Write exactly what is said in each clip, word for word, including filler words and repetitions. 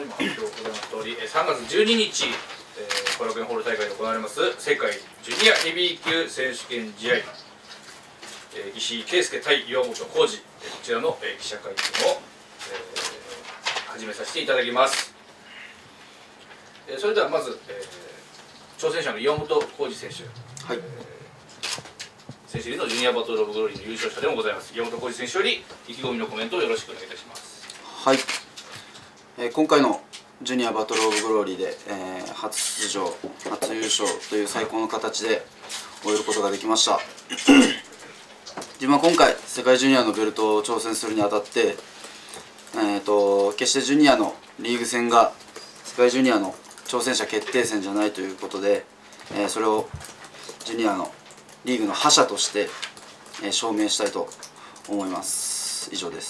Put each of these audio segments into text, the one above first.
今発表ございます通り、さんがつじゅうににち、えー、後楽園ホール大会で行われます世界ジュニアヘビー級選手権試合、えー、石井啓介対岩本浩二、えー、こちらの、えー、記者会見を、えー、始めさせていただきます。えー、それではまず、えー、挑戦者の岩本浩二選手、はい、えー選手入りのジュニアバトルオブグローリーの優勝者でもございます岩本浩二選手より意気込みのコメントをよろしくお願いいたします。 はい、えー、今回のジュニアバトルオブグローリーで、えー、初出場初優勝という最高の形で終えることができました自分は今回世界ジュニアのベルトを挑戦するにあたって、えー、と決してジュニアのリーグ戦が世界ジュニアの挑戦者決定戦じゃないということで、えー、それをジュニアのリーグの覇者として、えー、証明したいと思います。以上です。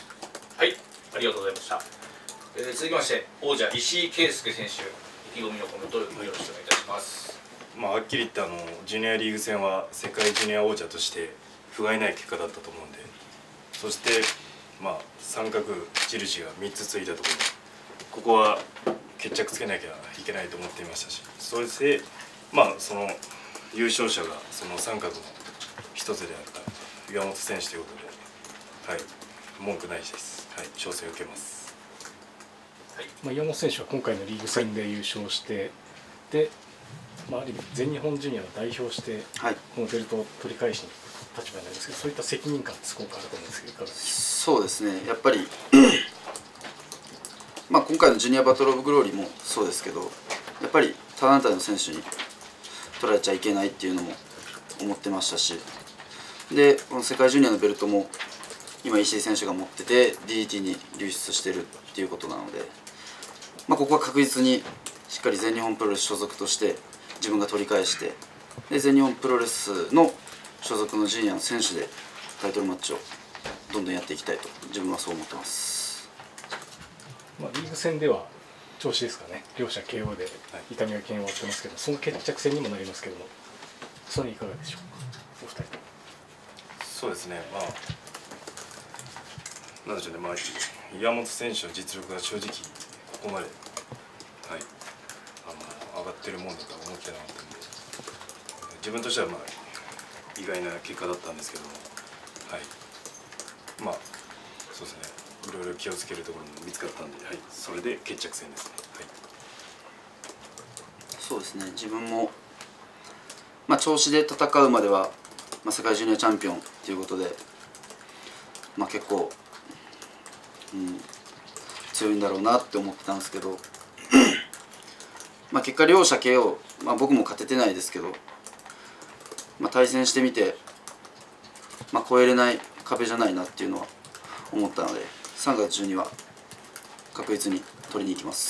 はい、ありがとうございました。えー、続きまして王者石井啓介選手、意気込みのコメントをよろしくお願いいたします。 まあはっきり言ってあのジュニアリーグ戦は世界ジュニア王者として不甲斐ない結果だったと思うんで、そしてまあ三角印がみっつついたところでここは決着つけなきゃいけないと思っていましたし、そしてまあその優勝者がその三角の一つであった岩本選手ということで、はい、文句ないです。はい、挑戦を受けます。 はい、まあ岩本選手は今回のリーグ戦で優勝して、で、まあ、全日本ジュニアを代表して、はい、このベルトを取り返しに立場になりますけど、そういった責任感ってすごくあると思うんですけど、いかがでしょうか。 そうですね、やっぱりまあ今回のジュニアバトルオブグローリーもそうですけど、やっぱり他団体の選手に取られちゃいけないっていうのも思ってましたし、でこの世界ジュニアのベルトも今石井選手が持ってて ディーディーティー に流出してるっていうことなので、まあ、ここは確実にしっかり全日本プロレス所属として自分が取り返して、で全日本プロレスの所属のジュニアの選手でタイトルマッチをどんどんやっていきたいと自分はそう思ってます。 まあ、リーグ戦では調子ですかね、両者 ケーオー で痛みが消え終わってますけど、その決着戦にもなりますけども、それいかがでしょうか、お二人とも。そうですね、 まあ、なんでしょうね、まあ、岩本選手の実力が正直、ここまで、はい、あの上がってるもんだとは思ってなかったんで、自分としては、まあ、意外な結果だったんですけども、はい、まあ、そうですね。いろいろ気をつけるところも見つかったんで、はい、それで決着戦ですね。はい、 そうですね、自分も、まあ、調子で戦うまでは、まあ、世界ジュニアチャンピオンということで、まあ、結構、うん、強いんだろうなって思ってたんですけどまあ結果両者 ケーオー、まあ、僕も勝ててないですけど、まあ、対戦してみて、まあ、超えれない壁じゃないなっていうのは思ったので、さんがつじゅうには確実に取りに行きます。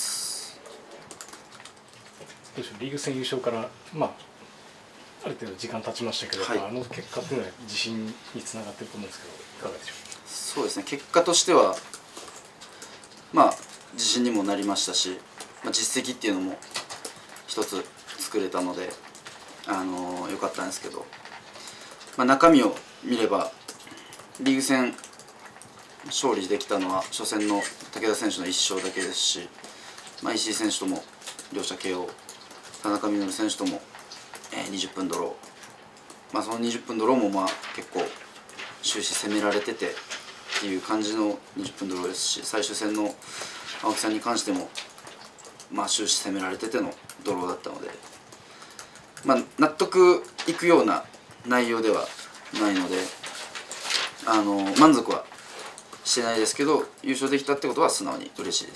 どうでしょう、リーグ戦優勝から、まあ、ある程度時間経ちましたけど、はい、あの結果っていうのは自信につながっていると思うんですけど、いかがでしょうか。 そうですね、結果としては、まあ、自信にもなりましたし、まあ、実績っていうのも一つ作れたので、あのー、よかったんですけど、まあ、中身を見れば、リーグ戦、勝利できたのは初戦の武田選手のいっ勝だけですし、まあ、石井選手とも両者 ケーオー、田中稔選手とも、えー、にじゅっぷんドロー、まあ、そのにじゅっぷんドローもまあ結構終始攻められててっていう感じのにじゅっぷんドローですし、最終戦の青木さんに関しても、まあ、終始攻められててのドローだったので、まあ、納得いくような内容ではないので、あのー、満足はしてないですけど、優勝できたってことは素直に嬉しいです。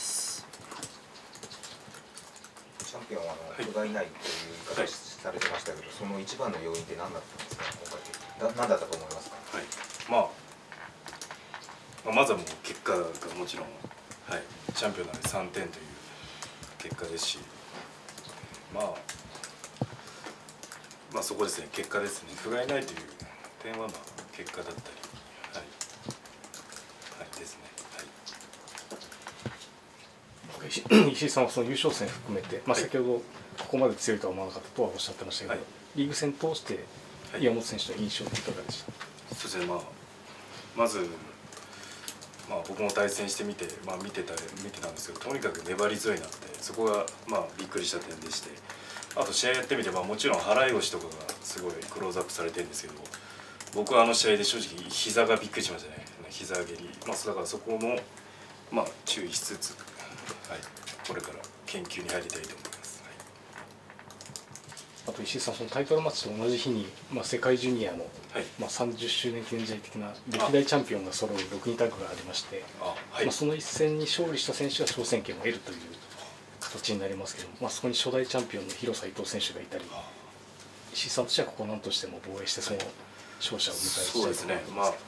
チャンピオンはあの不甲斐ないという言い方されてましたけど、はい、その一番の要因って何だったんですか、今回。何だったと思いますか。 はい、まあ、まあ、まずはもう結果がもちろん、はい、チャンピオンなのでさんてんという結果ですし、まあ、まあそこですね、結果ですね、不甲斐ないという点はまあ結果だったり。ですね、 はい、石井さんはその優勝戦含めて、まあ、先ほどここまで強いとは思わなかったとはおっしゃってましたけど、はい、リーグ戦通して岩本選手の印象っていかがでした。 そうですね、まあ、まずまあ、僕も対戦してみて、まあ、見てた見てたんですけど、とにかく粘り強いなって、そこがまあびっくりした点でして、あと試合やってみて、まあ、もちろん払い腰とかがすごいクローズアップされてるんですけど、僕はあの試合で正直膝がびっくりしましたね。膝蹴り、まあ、だからそこもまあ注意しつつ、はい、これから研究に入りたいと思います。はい、 あと石井さん、そのタイトルマッチと同じ日に、まあ、世界ジュニアの、 はい、 まあ、さんじゅっしゅうねん記念試合的な歴代チャンピオンが揃うろくにんタッグがありまして、あ、はい、まあ、その一戦に勝利した選手が挑戦権を得るという形になりますけども、まあ、そこに初代チャンピオンの広瀬伊藤選手がいたり、石井さんとしてはここ何としても防衛してその勝者を迎えるそうですね、まあ、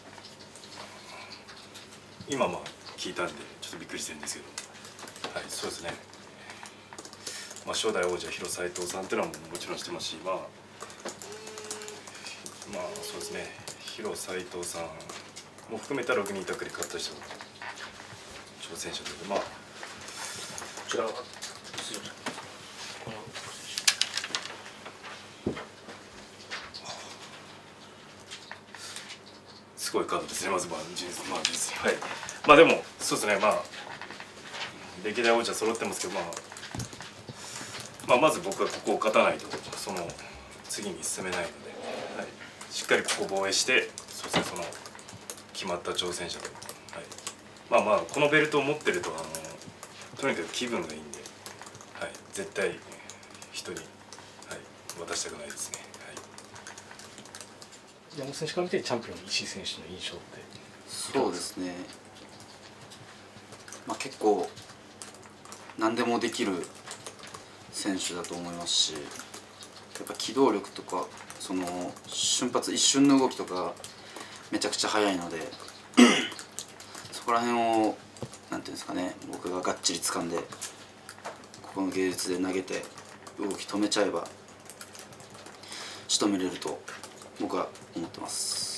今まあ聞いたんでちょっとびっくりしてるんですけど、はい、そうですね、まあ、初代王者広瀬伊藤さんっていうのはももちろん知ってますし、まあ、まあそうですね、広瀬伊藤さんも含めたろくにんタッグで勝った人、挑戦者というか、まあ、こちらはすごいカードですね、まずまあジュース、まあジュース、はい、まあでもそうですね、まあ歴代王者揃ってますけど、まあ、まあまず僕はここを勝たないとその次に進めないので、はい、しっかりここ防衛して、そしてその決まった挑戦者と、はい、まあまあこのベルトを持ってるとあのとにかく気分がいいんで、はい、絶対人に、はい、渡したくないですね。 山本選手から見てチャンピオン石井選手の印象って？ そうですね、まあ、結構何でもできる選手だと思いますし、やっぱ機動力とかその瞬発一瞬の動きとかめちゃくちゃ速いのでそこら辺をなんていうんですかね、僕ががっちり掴んでここの芸術で投げて動き止めちゃえば仕留めれると僕は思ってます。